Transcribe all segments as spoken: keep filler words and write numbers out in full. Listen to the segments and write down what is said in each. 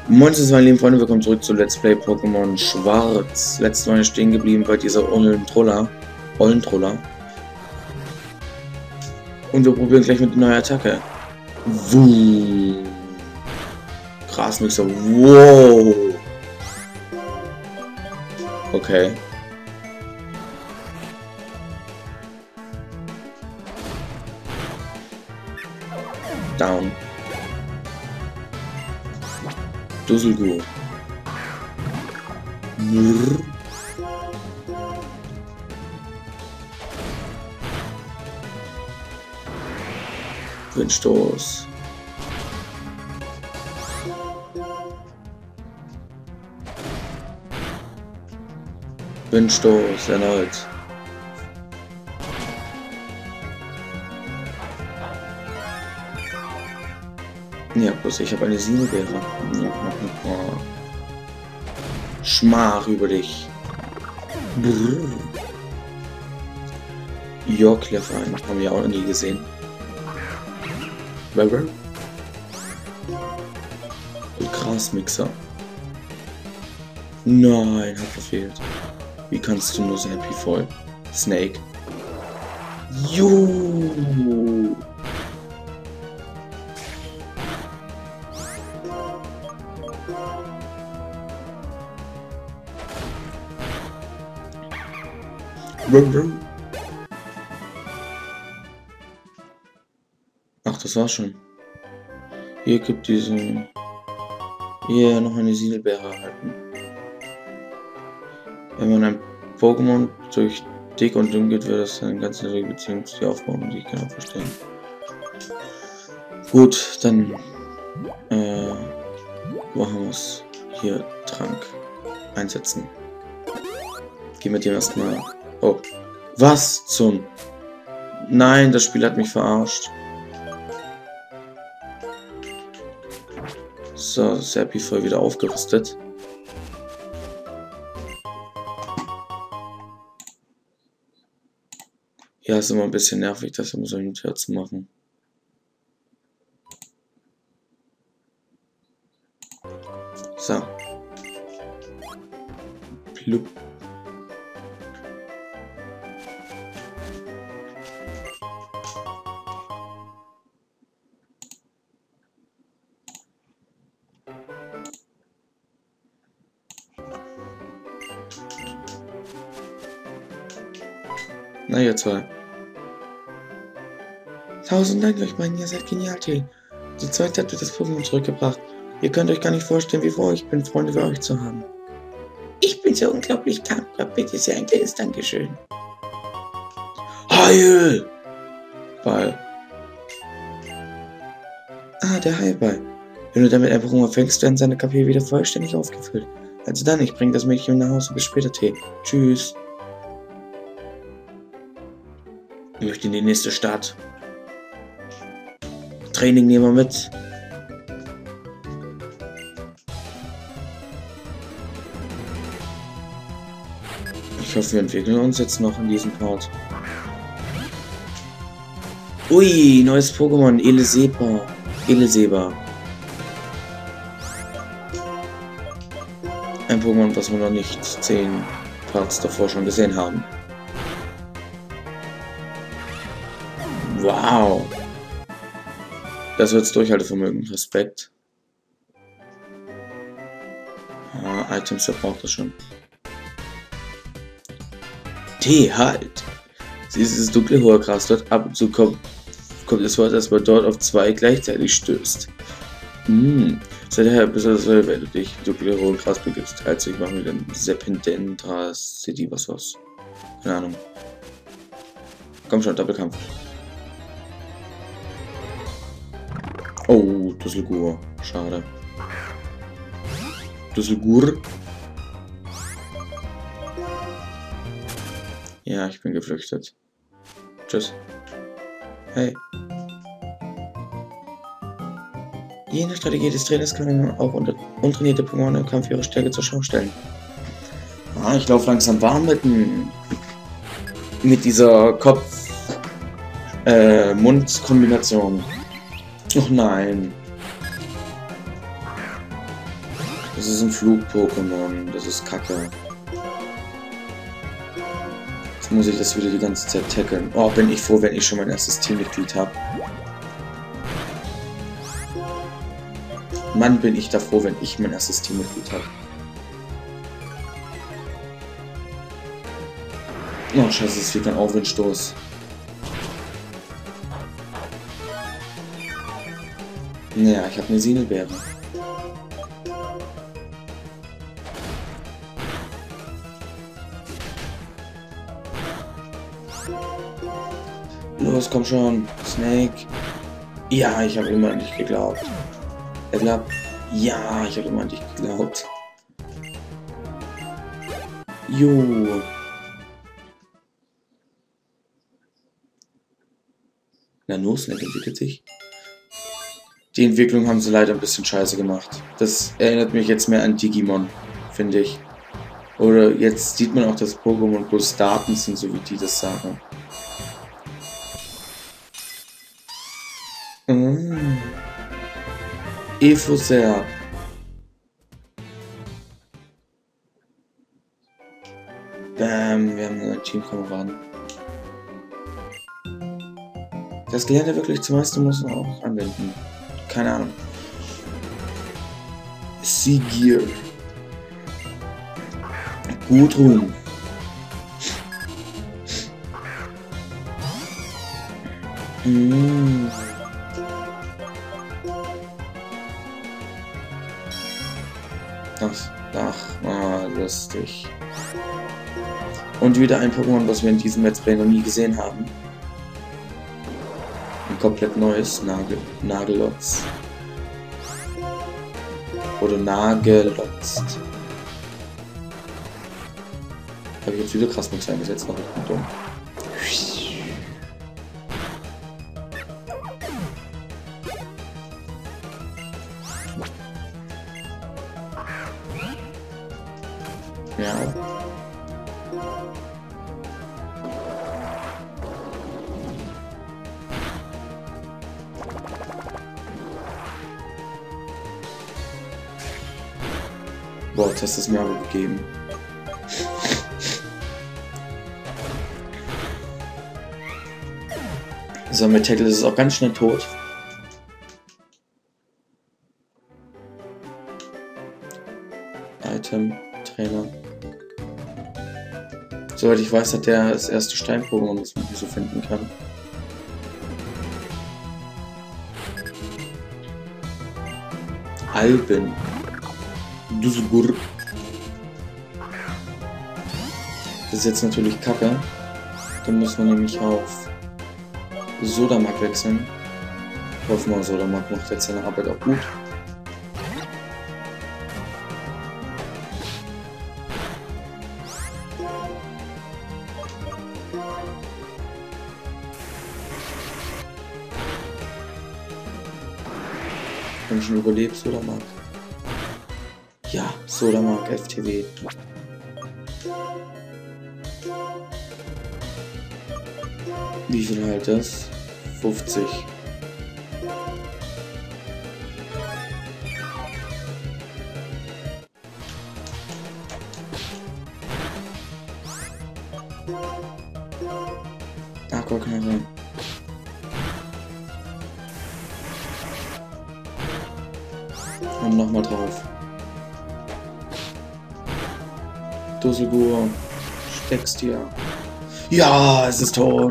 Moin zusammen, meine lieben Freunde, willkommen zurück zu Let's Play Pokémon Schwarz. Letztes Mal stehen geblieben bei dieser Ollentroller. Ollentroller. Und wir probieren gleich mit einer neuen Attacke. Wuh. Grasmixer. Wow. Okay. Down. Dusselgur. Murr. Windstoß. Windstoß erneut. Ja, bloß ich habe eine Siebenbeere. Schmach über dich. Yorkleffer, haben wir auch noch nie gesehen. Grasmixer. Nein, hat verfehlt. Wie kannst du nur so happy voll? Snake. Juhu. Ach, das war schon. Hier gibt diesen. Hier noch eine Siedelbeere erhalten. Wenn man ein Pokémon durch dick und dünn geht, wird das eine ganz natürliche Beziehung zu dir aufbauen, die ich kann auch verstehen. Gut, dann äh, machen wir es. Hier Trank einsetzen. Gehen wir dem erstmal. Oh, was zum? Nein, das Spiel hat mich verarscht. So, Serpi voll wieder aufgerüstet. Ja, ist immer ein bisschen nervig, das immer so hin und her zu machen. So. Plupp. Na, ihr zwei. Tausend Dank euch, meinen, ihr seid genial, Tee. Die zweite hat mir das Pokémon zurückgebracht. Ihr könnt euch gar nicht vorstellen, wie froh ich bin, Freunde für euch zu haben. Ich bin so unglaublich dankbar. Bitte sehr ein kleines Dankeschön. Heil! Ball. Ah, der Heilball. Wenn du damit einfach umfängst, werden seine K P wieder vollständig aufgefüllt. Also dann, ich bringe das Mädchen nach Hause. Bis später, Tee. Tschüss. Ich möchte in die nächste Stadt. Training nehmen wir mit. Ich hoffe, wir entwickeln uns jetzt noch in diesem Part. Ui, neues Pokémon, Eleseba. Eleseba. Ein Pokémon, was wir noch nicht zehn Parts davor schon gesehen haben. Wow. Das wird's Durchhaltevermögen. Respekt. Ah, Items, der braucht das schon. Tee, halt! Dieses dunkle hohe Gras dort ab und zu kommt, kommt es vor, dass man dort auf zwei gleichzeitig stößt. Hm. Sei daher besonders, wenn du dich dunkle hohe Gras begibst. Also ich mache mit dem Serpentendra City was was. Keine Ahnung. Komm schon, Doppelkampf. Oh, Dusselgur. Schade. Dusselgur. Ja, ich bin geflüchtet. Tschüss. Hey. Je nach Strategie des Trainers kann man auch unter untrainierte Pokémon im Kampf ihre Stärke zur Schau stellen. Ah, ich laufe langsam warm mit, mit dieser Kopf Äh, Mundkombination. Och nein. Das ist ein Flug-Pokémon. Das ist Kacke. Jetzt muss ich das wieder die ganze Zeit tackeln. Oh, bin ich froh, wenn ich schon mein erstes Teammitglied habe. Mann, bin ich da froh, wenn ich mein erstes Teammitglied habe. Oh, scheiße, es wird ein Aufwindstoß. Naja, ich habe eine Sinelbeere. Los, komm schon, Snake. Ja, ich habe immer an dich geglaubt. Er glaubt. Ja, ich habe immer an dich geglaubt. Jo. Na, no, Snake entwickelt sich. Die Entwicklung haben sie leider ein bisschen scheiße gemacht. Das erinnert mich jetzt mehr an Digimon, finde ich. Oder jetzt sieht man auch, dass Pokémon bloß Daten sind, so wie die das sagen. Mm. Efoser. Bam, wir haben einen Teamkameraden. Das Gelände wirklich zum meisten muss man auch anwenden. Keine Ahnung. Sigir. Gudrun. Mm. Ach, ach, ah, lustig. Und wieder ein Pokémon, was wir in diesem Let's Play noch nie gesehen haben. Ein komplett neues Nagel Nagelotz. Oder Nagelotzt. Habe ich jetzt wieder krass nichts eingesetzt, aber ich bin dumm. Ja. Boah, Test ist mir aber gegeben. So, mit Tackle ist es auch ganz schnell tot. Item, Trainer. Soweit ich weiß, hat der das erste Stein-Pokémon, das man hier so finden kann. Alben. Dusgur. Das ist jetzt natürlich Kacke. Dann muss man nämlich auf Sodamak wechseln. Hoffen wir, Sodamak macht jetzt seine Arbeit auch gut. Haben schon überlebt, Sodamak. Ja, Sodamak, F T W. Wie viel halt das? fünfzig. Aquaknarre. Und nochmal drauf. Dusselgur. Steckst dir. Ja, es ist tot.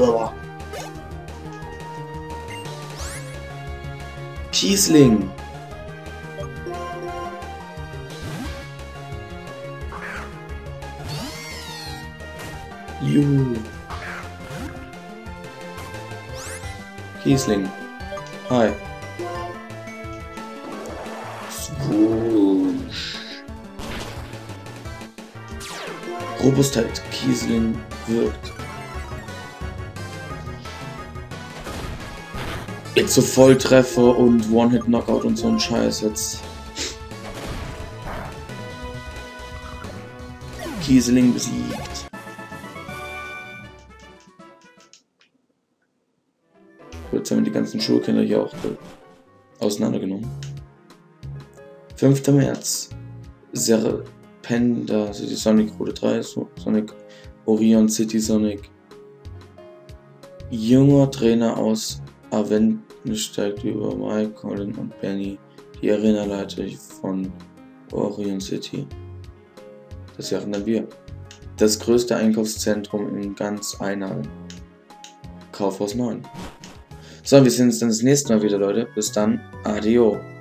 Kiesling. Juhu. Kiesling. Hi. Swoosh. Robustheit. Kiesling wirkt. Jetzt so Volltreffer und One-Hit-Knockout und so ein Scheiß jetzt. Kiesling besiegt. Jetzt haben wir die ganzen Schulkinder hier auch auseinandergenommen. fünfter März. Serpenda City Sonic Route drei, Sonic Orion City Sonic. Junger Trainer aus Aventen steigt über Mike, Colin und Benny, die Arenaleiter von Orion City. Das wären dann wir. Das größte Einkaufszentrum in ganz Einheim. Kaufhaus neun. So, wir sehen uns dann das nächste Mal wieder, Leute. Bis dann. Adio.